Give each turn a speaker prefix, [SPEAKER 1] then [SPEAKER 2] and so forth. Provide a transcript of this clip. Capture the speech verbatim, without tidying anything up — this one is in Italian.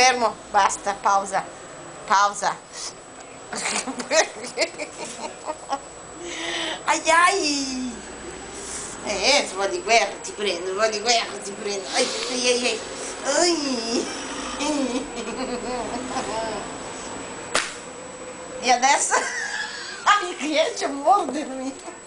[SPEAKER 1] fermo, basta, pausa, pausa. Ai ai! Eh, un po' di guerra ti prendo, un po' di guerra ti prendo. Ai ai ai ai. ai. E adesso? Mi riesce a mordermi.